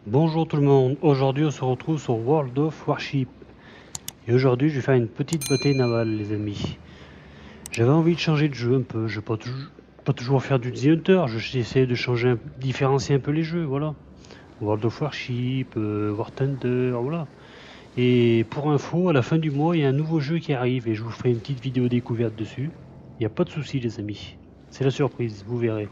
Bonjour tout le monde, aujourd'hui on se retrouve sur World of Warship. Et aujourd'hui je vais faire une petite bataille navale les amis. J'avais envie de changer de jeu un peu, je vais pas toujours faire du The Hunter, j'essaie de changer, différencier un peu les jeux, voilà. World of Warship, War Thunder, voilà. Et pour info, à la fin du mois il y a un nouveau jeu qui arrive et je vous ferai une petite vidéo découverte dessus. Il n'y a pas de souci les amis, c'est la surprise, vous verrez.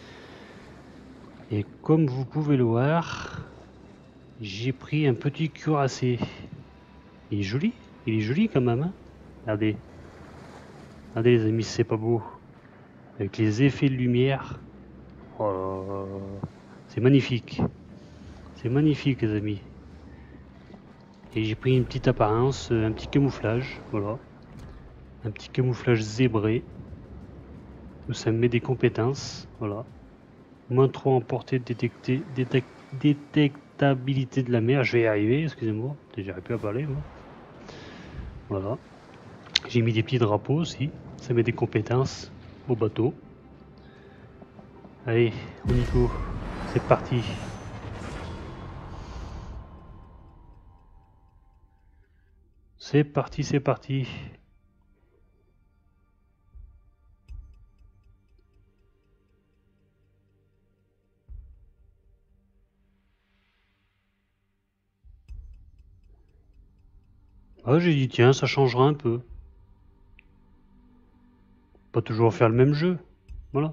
Et comme vous pouvez le voir, j'ai pris un petit cuirassé. Il est joli quand même. Hein, regardez. Regardez les amis, c'est pas beau. Avec les effets de lumière. Oh là là. C'est magnifique. C'est magnifique les amis. Et j'ai pris une petite apparence, un petit camouflage. Voilà. Un petit camouflage zébré. Où ça me met des compétences. Voilà. Moins 3 en portée de détectabilité de la mer. Je vais y arriver, excusez-moi. J'arrive plus à parler moi. Voilà. J'ai mis des petits drapeaux aussi. Ça met des compétences au bateau. Allez, on y go. C'est parti. C'est parti, c'est parti. Ah, j'ai dit tiens, ça changera un peu. Pas toujours faire le même jeu. Voilà.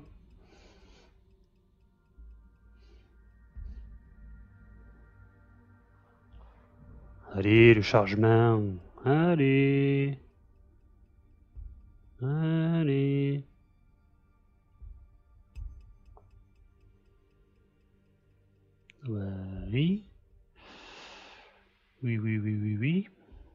Allez, le chargement. Allez. Allez. Oui. Oui, oui, oui, oui, oui.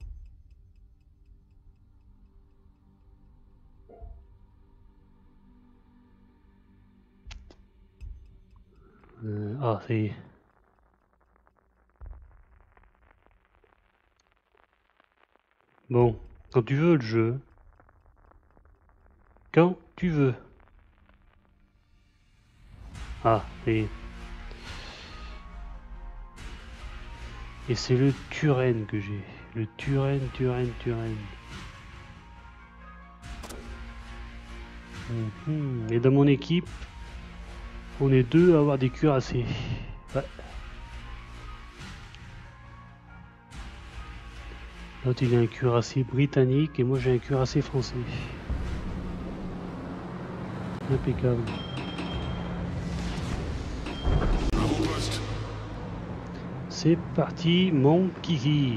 Ah, c'est... Bon, quand tu veux le jeu. Quand tu veux. Ah, et c'est le Turenne que j'ai. Le Turenne. Et dans mon équipe, on est deux à avoir des cuirassés. Ouais. L'autre il a un cuirassé britannique et moi j'ai un cuirassé français. Impeccable. C'est parti mon kiki.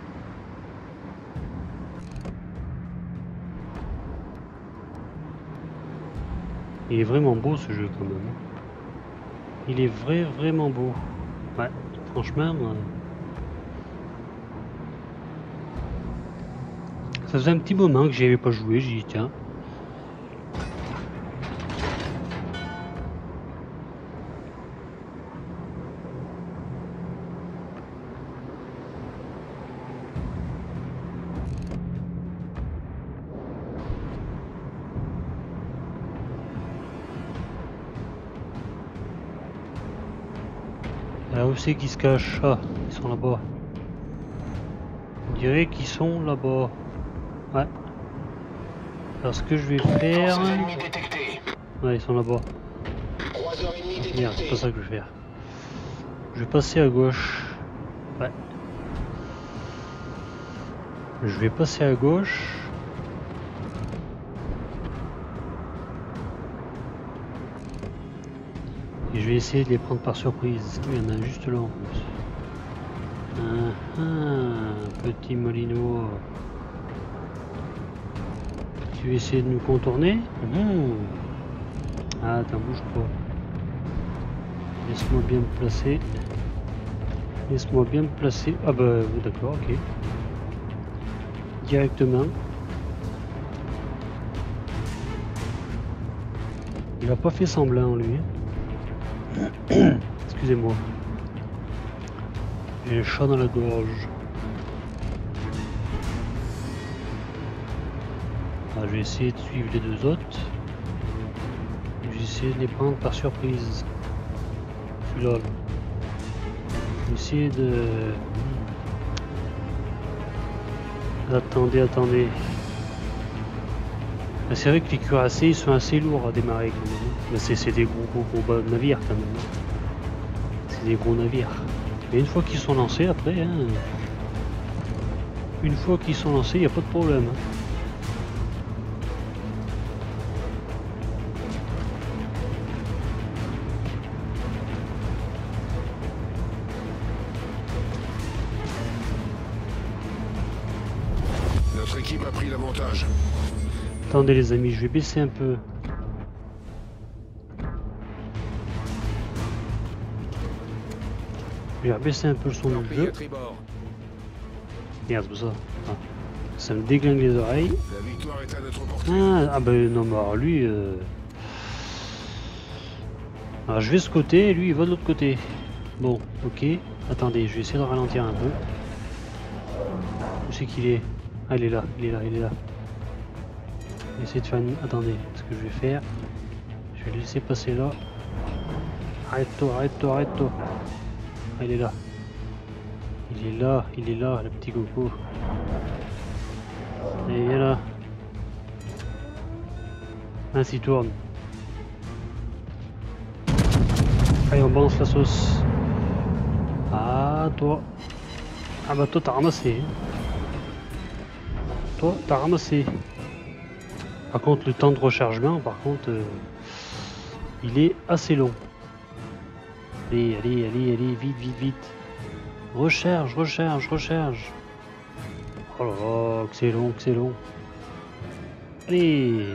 Il est vraiment beau ce jeu quand même. Il est vraiment beau. Ouais, franchement, ça faisait un petit moment que j'y avais pas joué, j'ai dit tiens. Là où c'est qu'ils se cachent? Ah, ils sont là-bas. On dirait qu'ils sont là-bas. Ouais. Alors ce que je vais faire... Ouais, ils sont là-bas. Merde, c'est pas ça que je vais faire. Je vais passer à gauche. Ouais. Je vais passer à gauche. Et je vais essayer de les prendre par surprise. Il y en a juste là en plus. Petit molino. Tu veux essayer de nous contourner? Ah, attends, bouge pas. Laisse-moi bien me placer. Laisse-moi bien me placer. Ah bah d'accord, ok. Directement. Il a pas fait semblant lui. Excusez-moi. J'ai le chat dans la gorge. Ah, je vais essayer de suivre les deux autres. Je vais essayer de les prendre par surprise. Celui-là. Essayer de... Attendez, attendez. C'est vrai que les cuirassés ils sont assez lourds à démarrer quand même. Mais c'est des gros navires quand même. C'est des gros navires. Et une fois qu'ils sont lancés après, hein, une fois qu'ils sont lancés, il n'y a pas de problème. Hein. Notre équipe a pris l'avantage. Attendez les amis, je vais baisser un peu. Je vais baisser un peu le son du jeu. Merde, ça. Ah. Ça me déglingue les oreilles. La victoire est à notre portée. Ah ben non, mais alors lui... Alors je vais de ce côté et lui il va de l'autre côté. Bon, ok. Attendez, je vais essayer de ralentir un peu. Où c'est qu'il est? Ah, il est là, il est là, il est là. Je vais essayer de faire une... Attendez, ce que je vais faire... Je vais le laisser passer là. Arrête-toi, arrête-toi, arrête-toi. Ah, il est là. Il est là, le petit coco. Et il est là. Ainsi tourne. Allez, on balance la sauce. Ah, toi. Ah bah toi t'as ramassé. Toi t'as ramassé. Par contre le temps de rechargement, par contre, il est assez long. Allez, allez, allez, allez, vite, vite, vite. Recharge, recharge, recharge. Oh là là, que c'est long, que c'est long. Allez.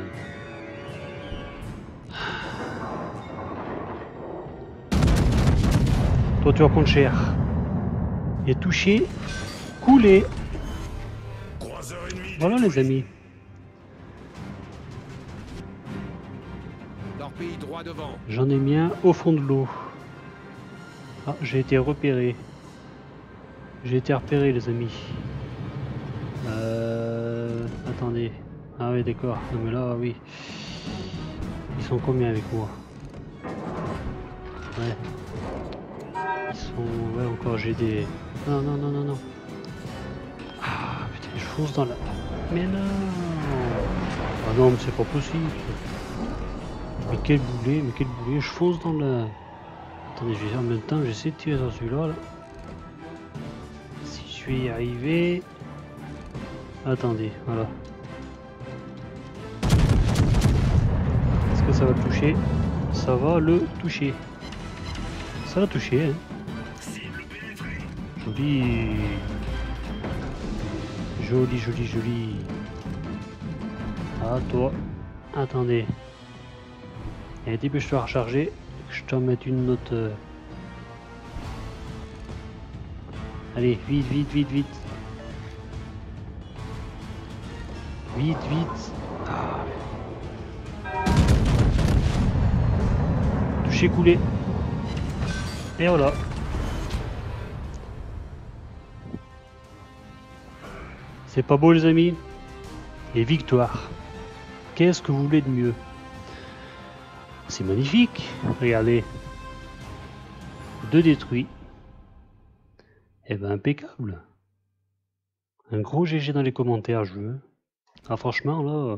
Toi tu vas prendre cher. Et touché, coulé. Voilà les amis. Droit devant. J'en ai mis un au fond de l'eau. Ah, j'ai été repéré. J'ai été repéré les amis. Attendez. Ah oui d'accord. Non mais là oui. Ils sont combien avec moi? Ouais. Ils sont... Ouais encore j'ai des... Non non non non non. Ah putain je fonce dans la... Mais non. Ah non mais c'est pas possible. Mais quel boulet, je fonce dans la... Attendez, je vais en même temps, j'essaie de tirer sur celui-là. Là. Si je vais y arriver... Attendez, voilà. Est-ce que ça va le toucher? Ça va le toucher. Ça va toucher, hein. Joli. Joli, joli, joli. Ah, toi. Attendez. Et dépêche-toi à recharger. Je t'en mets une autre. Allez, vite, vite, vite, vite. Vite, vite. Ah. Touché, coulé. Et voilà. C'est pas beau les amis. Et victoire. Qu'est-ce que vous voulez de mieux? C'est magnifique. Regardez. 2 détruits. Et ben impeccable. Un gros GG dans les commentaires, je veux. Ah franchement là,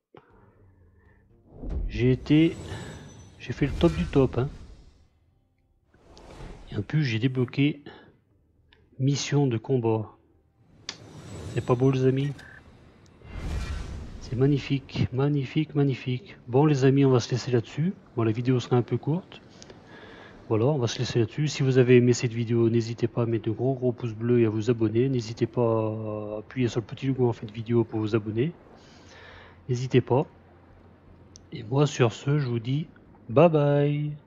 j'ai fait le top du top. Hein. Et en plus j'ai débloqué mission de combat. C'est pas beau les amis? C'est magnifique, magnifique, magnifique. Bon les amis, on va se laisser là-dessus. Bon la vidéo sera un peu courte. Voilà, on va se laisser là-dessus. Si vous avez aimé cette vidéo, n'hésitez pas à mettre de gros pouces bleus et à vous abonner. N'hésitez pas à appuyer sur le petit logo en fin de vidéo pour vous abonner. N'hésitez pas. Et moi sur ce, je vous dis bye bye.